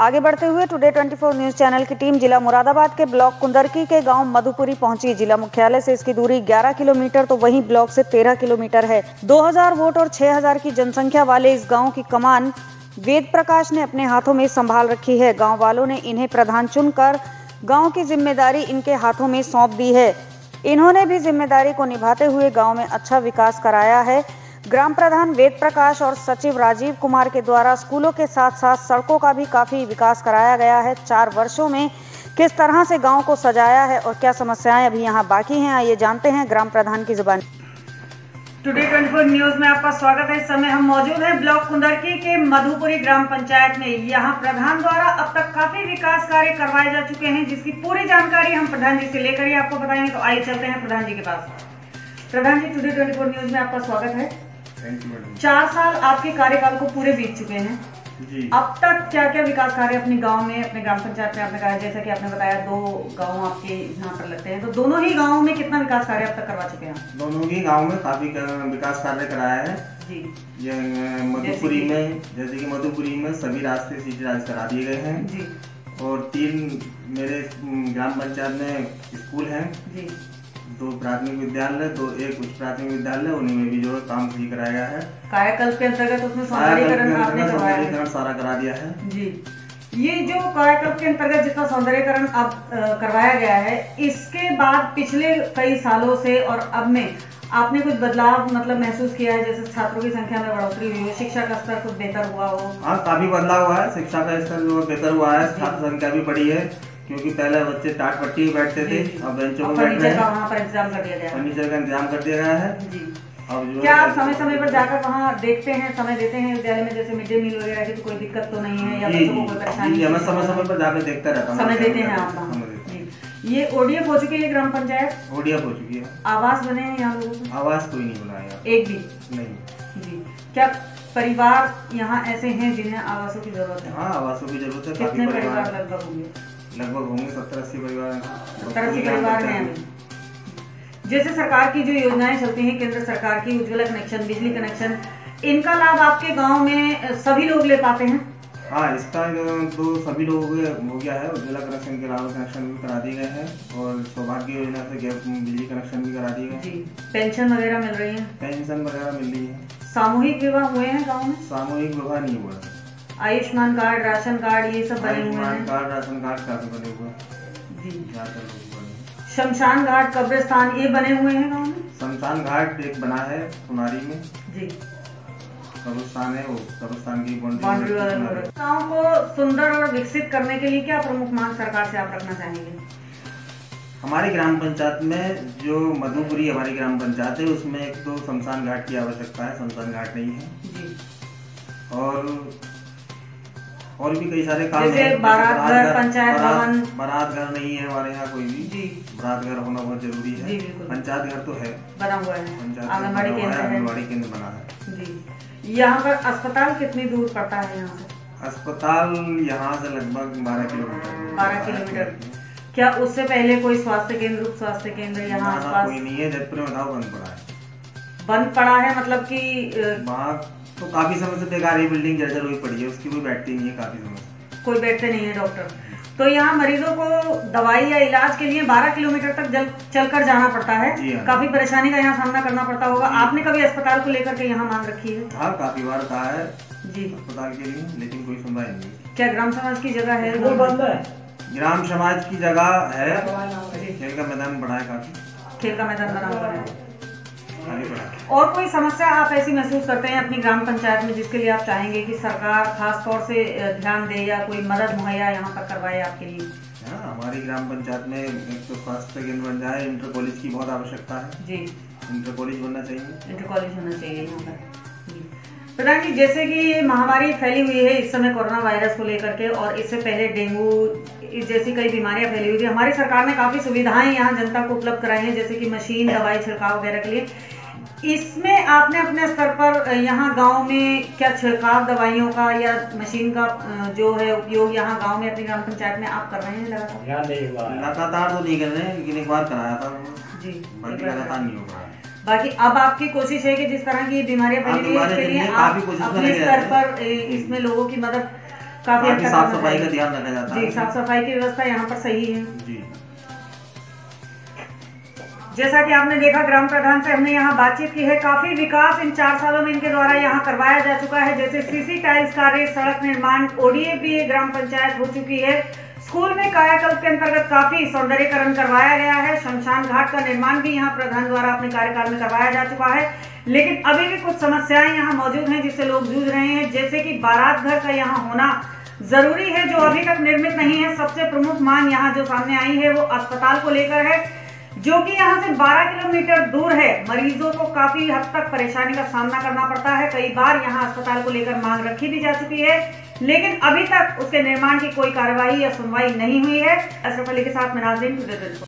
आगे बढ़ते हुए टुडे 24 न्यूज चैनल की टीम जिला मुरादाबाद के ब्लॉक कुंदरकी के गांव मधुपुरी पहुंची। जिला मुख्यालय से इसकी दूरी 11 किलोमीटर तो वहीं ब्लॉक से 13 किलोमीटर है। 2000 वोट और 6000 की जनसंख्या वाले इस गांव की कमान वेद प्रकाश ने अपने हाथों में संभाल रखी है। गाँव वालों ने इन्हें प्रधान चुनकर गाँव की जिम्मेदारी इनके हाथों में सौंप दी है। इन्होंने भी जिम्मेदारी को निभाते हुए गाँव में अच्छा विकास कराया है। ग्राम प्रधान वेद प्रकाश और सचिव राजीव कुमार के द्वारा स्कूलों के साथ साथ सड़कों का भी काफी विकास कराया गया है। 4 वर्षों में किस तरह से गांव को सजाया है और क्या समस्याएं अभी यहां बाकी हैं, आइए जानते हैं ग्राम प्रधान की जुबान। टुडे 24 न्यूज में आपका स्वागत है। इस समय हम मौजूद हैं ब्लॉक कुंदरकी के मधुपुरी ग्राम पंचायत में। यहां प्रधान द्वारा अब तक काफी विकास कार्य करवाए जा चुके हैं, जिसकी पूरी जानकारी हम प्रधान जी से लेकर ही आपको बताएंगे। तो आइए चलते हैं प्रधान जी के पास। प्रधान जी, टुडे 24 न्यूज में आपका स्वागत है। 4 साल आपके कार्यकाल को पूरे बीत चुके हैं जी। अब तक क्या क्या विकास कार्य अपने गांव में, अपने ग्राम पंचायत में आपने कहा, जैसा कि आपने बताया 2 गांव आपके यहाँ पर लगते हैं, तो दोनों ही गांवों में कितना विकास कार्य अब तक करवा चुके हैं? दोनों ही गांव में काफी विकास कार्य कराया है जी। ये मधुपुरी में, जैसे कि मधुपुरी में सभी रास्ते सीसीटाइज करा दिए गए हैं जी। और 3 मेरे ग्राम पंचायत में स्कूल हैं जी। 2 प्राथमिक विद्यालय, 1 उच्च प्राथमिक विद्यालय, उन्हीं में भी जो है काम सही कराया गया है। कायाकल्प के अंतर्गत उसमें सौंदर्यीकरण सारा करा दिया है जी। ये जो कायाकल्प के अंतर्गत जितना सौंदर्यीकरण अब करवाया गया है, इसके बाद पिछले कई सालों से और अब में आपने कुछ बदलाव मतलब महसूस किया है? जैसे छात्रों की संख्या में बढ़ोतरी हुई हो, शिक्षा का स्तर कुछ बेहतर हुआ हो? हाँ, काफी बदलाव हुआ है। शिक्षा का स्तर बेहतर हुआ है, छात्र संख्या भी बढ़ी है, क्योंकि पहले बच्चे टाट पट्टी बैठते थे, अब बेंचों पर बैठ रहे हैं। वहाँ पर इंतजाम कर दिया गया है, फर्नीचर का इंतजाम कर दिया गया है जी। अब जो क्या आप समय समय पर जाकर वहाँ देखते हैं, समय देते हैं विद्यालय में, जैसे मिड डे मील वगैरह की तो कोई दिक्कत तो नहीं है या बच्चों को कोई परेशानी? मैं समय समय पर जाकर देखता रहता हूँ। समय देते हैं आप? ये ओडीएफ हो चुकी है ग्राम पंचायत? ओडीएफ हो चुकी है। आवास बने हैं यहाँ लोगों को? आवास कोई नहीं बनाया, एक भी नहीं जी। क्या परिवार यहाँ ऐसे हैं जिन्हें आवासों की जरूरत है? हाँ, आवासों की जरूरत है। कितने परिवार लगभग होंगे? 70-80 परिवार हैं। 70-80 परिवार हैं। जैसे सरकार की जो योजनाएं चलती हैं, केंद्र सरकार की उज्ज्वला कनेक्शन, बिजली कनेक्शन, इनका लाभ आपके गांव में सभी लोग ले पाते हैं? हाँ, इसका तो सभी लोग हो गया है। उज्ज्वला कनेक्शन के अलावा कनेक्शन भी करा दिए गए हैं और सौभाग्य योजना से बिजली कनेक्शन भी करा दिए गए जी। पेंशन वगैरह मिल रही है? पेंशन वगैरह मिल रही है। सामूहिक विवाह हुए हैं गाँव में? सामूहिक विवाह नहीं हुआ है। आयुष्मान कार्ड, राशन कार्ड, ये सब बने हुए हैं? कार्ड, राशन कार्ड काफी बने हुए हैं जी। शमशान घाट, कब्रिस्तान, ये बने हुए हैं गाँव में? शमशान घाट एक बना है सुनारी में जी। कब्रिस्तान है, वो कब्रिस्तान की बाउंड्री वाला। गाँव को सुंदर और विकसित करने के लिए क्या प्रमुख मांग सरकार से आप रखना चाहेंगे? हमारी ग्राम पंचायत में जो मधुपुरी हमारी ग्राम पंचायत है, उसमें एक तो शमशान घाट की आवश्यकता है। शमशान घाट नहीं है जी। और भी कई सारे काम हैं, बारात घर, पंचायत भवन। बारात घर नहीं है हमारे यहाँ कोई भी जी। बारात घर होना बहुत जरूरी है। पंचायत घर तो है, बना हुआ है, आंगनबाड़ी केंद्र बना है जी। यहाँ पर अस्पताल कितनी दूर पड़ता है यहाँ से? अस्पताल यहाँ से लगभग 12 किलोमीटर। 12 किलोमीटर। क्या उससे पहले कोई स्वास्थ्य केंद्र, उप स्वास्थ्य केंद्र यहाँ आसपास? कोई नहीं है। जयपुर में बताओ, बंद पड़ा है। बंद पड़ा है मतलब कि वहाँ तो काफी समय से बेकार ही बिल्डिंग जर्जर हुई पड़ी है, उसकी कोई बैठती नहीं है। काफी समय से कोई बैठते नहीं है डॉक्टर। तो यहाँ मरीजों को दवाई या इलाज के लिए 12 किलोमीटर तक चलकर जाना पड़ता है। काफी परेशानी का यहाँ सामना करना पड़ता होगा। आपने कभी अस्पताल को लेकर के यहाँ मांग रखी है? हाँ, काफी बार कहा है जी अस्पताल के लिए, लेकिन कोई सुनवाई नहीं। क्या ग्राम समाज की जगह है? वो बंद है। ग्राम समाज की जगह है, खेल का मैदान बड़ा है, काफी खेल का मैदान बना हुआ है। और कोई समस्या आप ऐसी महसूस करते हैं अपनी ग्राम पंचायत में, जिसके लिए आप चाहेंगे कि सरकार खास तौर से ध्यान दे या कोई मदद मुहैया यहाँ पर करवाए आपके लिए? हाँ, हमारी ग्राम पंचायत में एक तो स्वास्थ्य केंद्र बन जाए, इंटर कॉलेज की बहुत आवश्यकता है जी। इंटर कॉलेज बनना चाहिए, इंटर कॉलेज होना चाहिए यहाँ पर जी। प्रधान जी, जैसे कि महामारी फैली हुई है इस समय कोरोना वायरस को लेकर के, और इससे पहले डेंगू जैसी कई बीमारियां फैली हुई थी, हमारी सरकार ने काफी सुविधाएं यहाँ जनता को उपलब्ध कराई हैं, जैसे कि मशीन, दवाई छिड़काव वगैरह के लिए। इसमें आपने अपने स्तर पर यहाँ गांव में क्या छिड़काव दवाइयों का या मशीन का जो है उपयोग यहाँ गांव में अपनी ग्राम पंचायत में आप कर रहे हैं लगातार? लगातार तो नहीं कर रहे हैं, लेकिन एक बार कराया था जी, लगातार नहीं हो रहा है। बाकी अब आपकी कोशिश है कि जिस तरह की बीमारियां फैली हुई है, इसके लिए आप अपने स्तर पर इसमें लोगों की मदद काफी हद तक साफ सफाई का ध्यान रखा जाता है जी। साफ सफाई की व्यवस्था यहाँ पर सही है जी। जैसा कि आपने देखा, ग्राम प्रधान से हमने यहाँ बातचीत की है। काफी विकास इन 4 सालों में इनके द्वारा यहाँ करवाया जा चुका है, जैसे सीसी टाइल्स कार्य, सड़क निर्माण, ओडीएफ ग्राम पंचायत हो चुकी है। स्कूल में कायाकल्प के अंतर्गत काफी सौंदर्यीकरण करवाया गया है। शमशान घाट का निर्माण भी यहाँ प्रधान द्वारा अपने कार्यकाल में करवाया जा चुका है। लेकिन अभी भी कुछ समस्याएं यहाँ मौजूद हैं जिससे लोग जूझ रहे हैं, जैसे कि बारात घर का यहाँ होना जरूरी है, जो अभी तक निर्मित नहीं है। सबसे प्रमुख मांग यहाँ जो सामने आई है वो अस्पताल को लेकर है, जो कि यहाँ से 12 किलोमीटर दूर है। मरीजों को काफी हद तक परेशानी का सामना करना पड़ता है। कई बार यहाँ अस्पताल को लेकर मांग रखी भी जा चुकी है, लेकिन अभी तक उसके निर्माण की कोई कार्रवाई या सुनवाई नहीं हुई है। अशरफ अली के साथ में नाज़रीन।